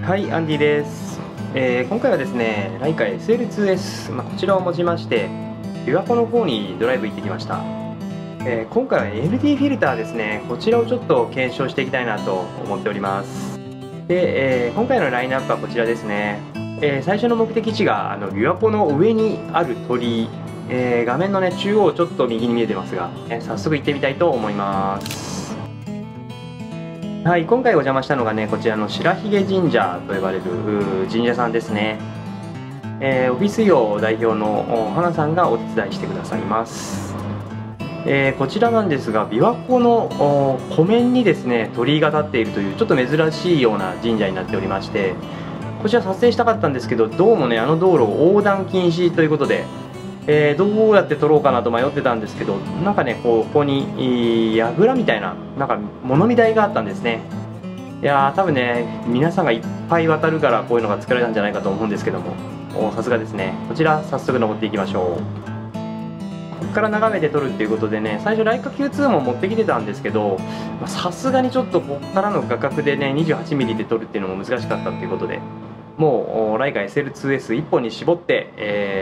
はい、アンディです。今回はですね、ライカ SL2S、こちらを持ちまして、琵琶湖の方にドライブ行ってきました。今回は LD フィルターですね、こちらをちょっと検証していきたいなと思っております。で、今回のラインナップはこちらですね。最初の目的地が琵琶湖の上にある鳥居、画面のね、中央ちょっと右に見えてますが、早速行ってみたいと思います。はい、今回お邪魔したのがね、こちらの白髭神社と呼ばれる神社さんですね。オフィス業代表の花さんがお手伝いしてくださいます。こちらなんですが、琵琶湖の湖面にですね、鳥居が立っているというちょっと珍しいような神社になっておりまして、こちら撮影したかったんですけど、どうもね、あの道路を横断禁止ということで、どうやって撮ろうかなと迷ってたんですけど、なんかね、ここに櫓みたいな、なんか物見台があったんですね。いやー、多分ね、皆さんがいっぱい渡るからこういうのが作られたんじゃないかと思うんですけども、さすがですね。こちら早速登っていきましょう。ここから眺めて撮るっていうことでね、最初ライカ Q2 も持ってきてたんですけど、さすがにちょっとここからの画角でね 28mm で撮るっていうのも難しかったっていうことで、もうライカ SL2S1 本に絞って、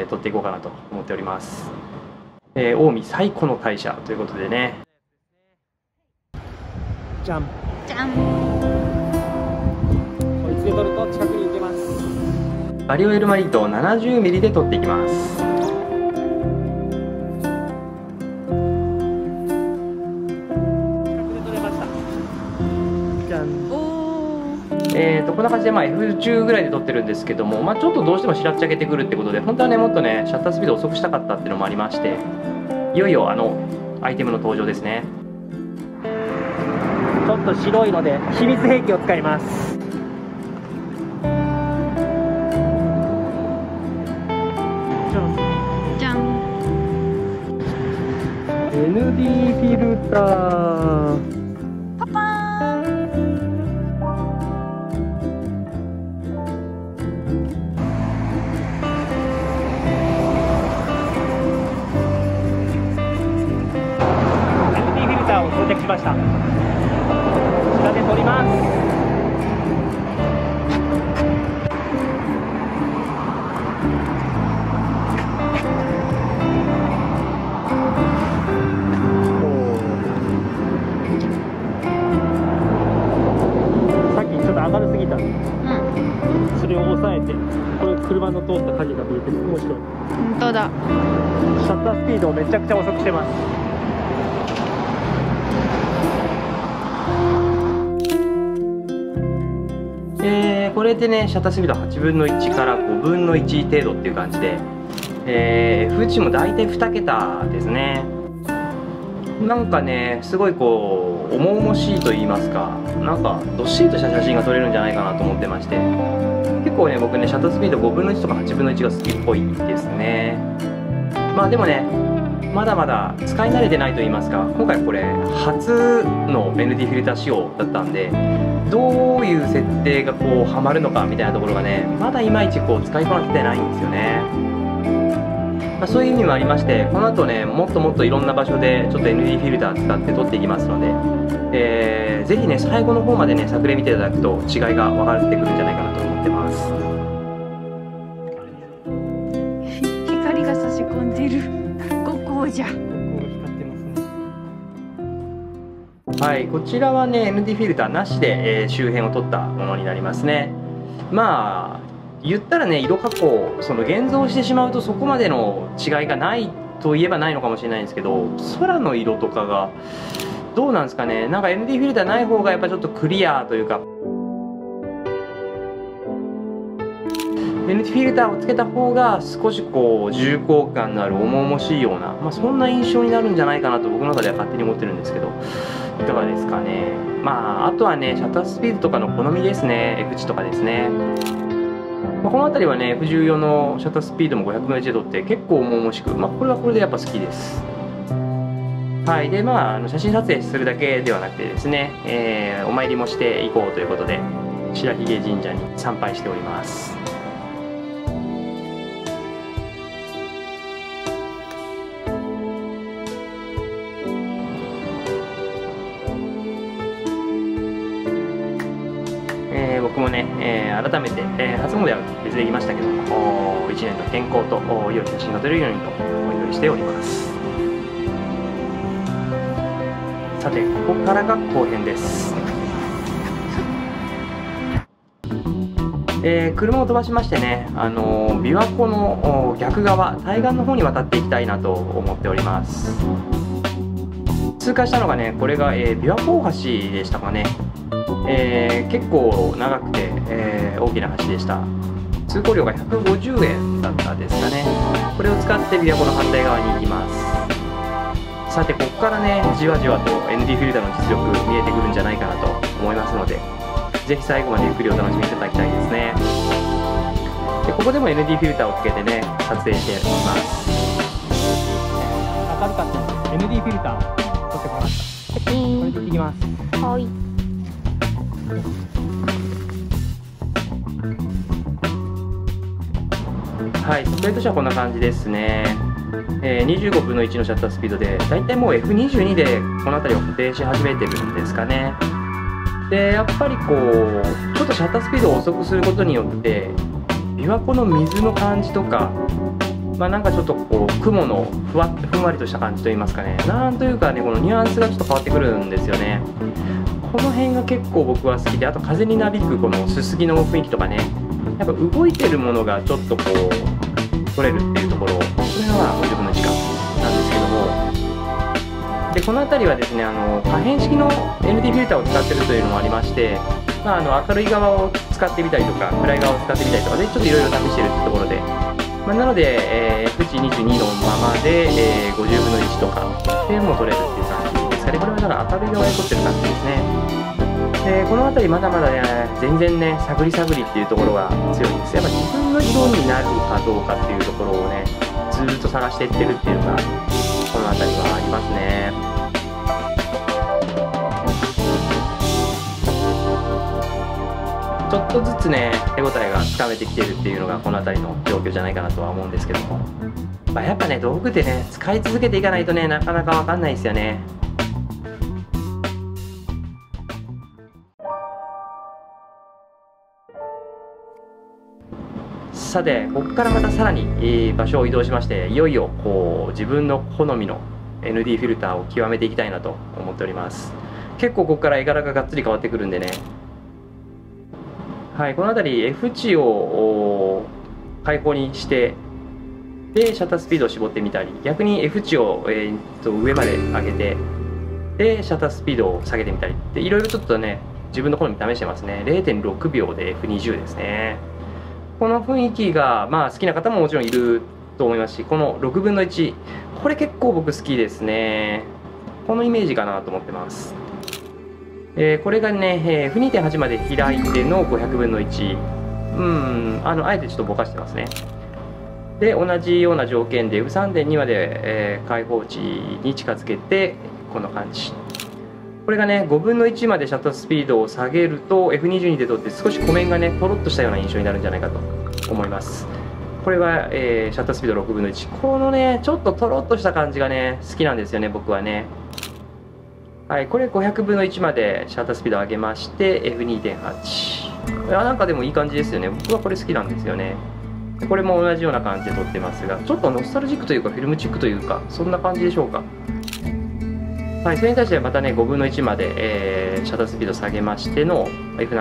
撮っていこうかなと思っております。近江最古の大社ということでね、じゃんじゃん。 こいつで撮ると近くに行けます。バリオエルマリート 70mm で撮っていきます。こんな感じでF10 ぐらいで撮ってるんですけども、ちょっとどうしてもしらっちゃけてくるってことで、本当はねもっとねシャッタースピード遅くしたかったっていうのもありまして、いよいよアイテムの登場ですね。ちょっと白いので秘密兵器を使います。 じゃん。 ND フィルター。 パパーン。 ND フィルターを装着しました。こちらで撮ります。明るすぎた、それを抑えて、これ車の通った影が見えてる。面白い。 本当だ。 シャッタースピードをめちゃくちゃ遅くしてます。これでねシャッタースピード8分の1から5分の1程度っていう感じで、F 値も大体2桁ですね。なんかねすごいこう重々しいと言いますか、なんかどっしりとした写真が撮れるんじゃないかなと思ってまして、結構ね僕ねシャッタースピード5分の1とか8分の1が好きっぽいですね。でもねまだまだ使い慣れてないと言いますか、今回これ初の ND フィルター仕様だったんで、どういう設定がこうハマるのかみたいなところがねまだいまいちこう使いこなせてないんですよね。そういう意味もありまして、この後ねもっともっといろんな場所でちょっと ND フィルター使って撮っていきますので、ぜひね最後の方までね作例見ていただくと違いが分かってくるんじゃないかなと思ってます。 光が差し込んでる。ここじゃ。 はい、こちらはね ND フィルターなしで、周辺を撮ったものになりますね。言ったらね色加工、現像してしまうとそこまでの違いがないといえばないのかもしれないんですけど、空の色とかがどうなんですかね、なんか ND フィルターない方がやっぱちょっとクリアというか、 ND フィルターをつけた方が少しこう重厚感のある重々しいような、そんな印象になるんじゃないかなと僕の中では勝手に思ってるんですけど、いかがですかね。あとはねシャッタースピードとかの好みですね。 F 値とかですね。この辺りはね F14 のシャッタースピードも500分の1で撮って結構重々しく、これはこれでやっぱ好きです。はい。で写真撮影するだけではなくてですね、お参りもしていこうということで白髭神社に参拝しております。僕もね、 改めて、初詣は別で行きましたけども、1年の健康と良い写真が撮れるようにとお祈りしております。さて、ここからが後編です。車を飛ばしましてね、琵琶湖の逆側、対岸の方に渡っていきたいなと思っております。通過したのがね、これが、琵琶湖大橋でしたかね。結構長くて、大きな橋でした。通行料が150円だったですかね。これを使って琵琶湖の反対側に行きます。さて、ここからね、じわじわと ND フィルターの実力見えてくるんじゃないかなと思いますので、ぜひ最後までゆっくりお楽しみいただきたいですね。で、ここでも ND フィルターをつけてね、撮影しています。明るかったので ND フィルターを取ってこました。これで行ってきます。はい。はい、撮影としてはこんな感じですね。25分の1のシャッタースピードで、だいたいもう F22 でこの辺りを固定し始めてるんですかね。で、やっぱりこうちょっとシャッタースピードを遅くすることによって琵琶湖の水の感じとか、なんかちょっとこう雲のふんわりとした感じといいますかね、なんというかね、このニュアンスがちょっと変わってくるんですよね。この辺が結構僕は好きで、あと風になびくこのすすきの雰囲気とかね、やっぱ動いてるものがちょっとこう撮れるっていうところ、これが50分の1かなんですけども、でこの辺りはですね、可変式の ND フィルターを使ってるというのもありまして、明るい側を使ってみたりとか暗い側を使ってみたりとかでちょっといろいろ試してるっていうところで、なので、F22 のままで、50分の1とかでも撮れるっていう感じですかね。これはだから明るい側で撮ってる感じですね。この辺りまだまだね、全然ね、探り探りっていうところが強いです。やっぱ自分の色になるかどうかっていうところをね、ずーっと探していってるっていうのがこの辺りはありますね。ちょっとずつね、手応えがつかめてきてるっていうのがこの辺りの状況じゃないかなとは思うんですけども、やっぱね、道具でね、使い続けていかないとね、なかなか分かんないですよね。さて、ここからまたさらに、場所を移動しまして、いよいよこう自分の好みの ND フィルターを極めていきたいなと思っております。結構ここから絵柄ががっつり変わってくるんでね。はい、この辺り F 値を開放にしてでシャッタースピードを絞ってみたり、逆に F 値を、上まで上げてでシャッタースピードを下げてみたりで、いろいろちょっとね、自分の好み試してますね。 0.6 秒で F20 ですね。この雰囲気が好きな方ももちろんいると思いますし、この6分の1、これ結構僕好きですね。このイメージかなと思ってます。これがね、F2.8 まで開いての500分の1。あえてちょっとぼかしてますね。で、同じような条件で F3.2 まで、開放値に近づけて、こんな感じ。これがね、5分の1までシャッタースピードを下げると F22 で撮って少し湖面がね、とろっとしたような印象になるんじゃないかと思います。これは、シャッタースピード6分の1。このね、ちょっととろっとした感じがね、好きなんですよね、僕はね。はい、これ500分の1までシャッタースピード上げまして F2.8。なんかでもいい感じですよね。僕はこれ好きなんですよね。これも同じような感じで撮ってますが、ちょっとノスタルジックというかフィルムチックというか、そんな感じでしょうか。はい、それに対してまたね、5分の1まで、シャッタースピード下げましての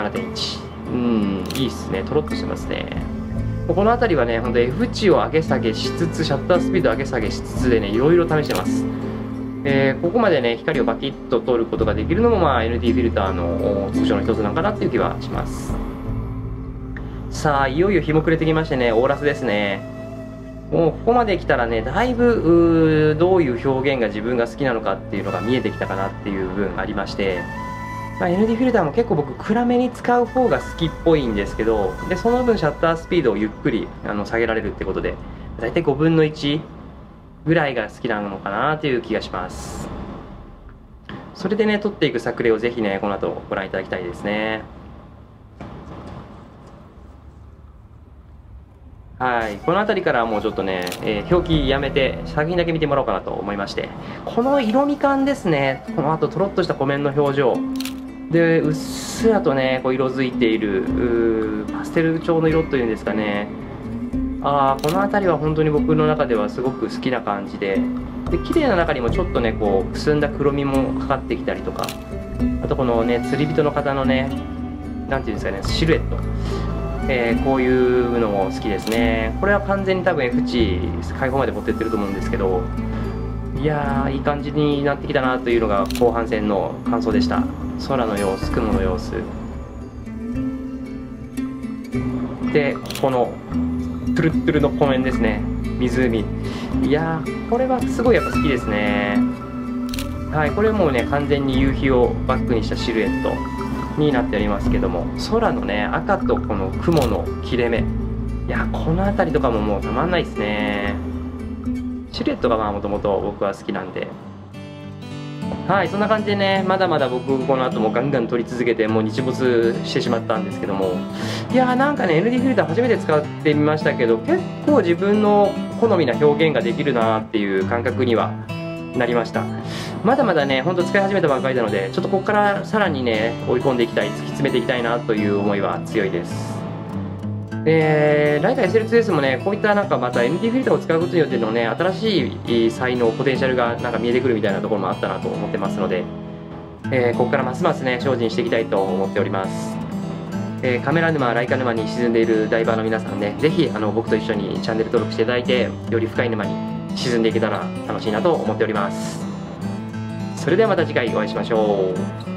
F7.1。いいっすね、とろっとしてますね。この辺りはね、ほんと F 値を上げ下げしつつ、シャッタースピード上げ下げしつつでね、いろいろ試してます。ここまでね、光をバキッと撮ることができるのも、ND フィルターの特徴の一つなのかなっていう気はします。さあ、いよいよ日も暮れてきましてね、オーラスですね。もうここまで来たらね、だいぶどういう表現が自分が好きなのかっていうのが見えてきたかなっていう部分がありまして、ND フィルターも結構僕暗めに使う方が好きっぽいんですけど、でその分シャッタースピードをゆっくり下げられるってことで、だいたい5分の1ぐらいが好きなのかなという気がします。それでね、撮っていく作例をぜひね、この後ご覧いただきたいですね。はい、この辺りからはもうちょっとね、表記やめて作品だけ見てもらおうかなと思いまして、この色味感ですね。このあととろっとした湖面の表情で、うっすらとねこう色づいているパステル調の色というんですかね。この辺りは本当に僕の中ではすごく好きな感じで、綺麗な中にもちょっとねこうくすんだ黒みもかかってきたりとか、あとこのね釣り人の方のねなんていうんですかねシルエット、こういうのも好きですね。これは完全に多分 F 値開放まで持ってってると思うんですけど、いやーいい感じになってきたなというのが後半戦の感想でした。空の様子、雲の様子で、このトゥルットゥルの湖面ですね、湖。いやーこれはすごいやっぱ好きですね。はい、これはもうね完全に夕日をバックにしたシルエットになっておりますけども、空のね赤とこの雲の切れ目、いやこの辺りとかももうたまんないですね。シルエットがまあもともと僕は好きなんで、はい、そんな感じでね、まだまだ僕この後もガンガン撮り続けてもう日没してしまったんですけども、いやーなんかね ND フィルター初めて使ってみましたけど、結構自分の好みな表現ができるなっていう感覚にはなりました。まだまだねほんと使い始めたばかりなので、ちょっとここからさらにね追い込んでいきたい、突き詰めていきたいなという思いは強いです。ライカ SL2S もねこういったなんかまた ND フィルターを使うことによってのね新しい才能、ポテンシャルがなんか見えてくるみたいなところもあったなと思ってますので、ここからますますね精進していきたいと思っております。カメラ沼、ライカ沼に沈んでいるダイバーの皆さんね、ぜひ僕と一緒にチャンネル登録していただいて、より深い沼に沈んでいけたら楽しいなと思っております。それではまた次回お会いしましょう。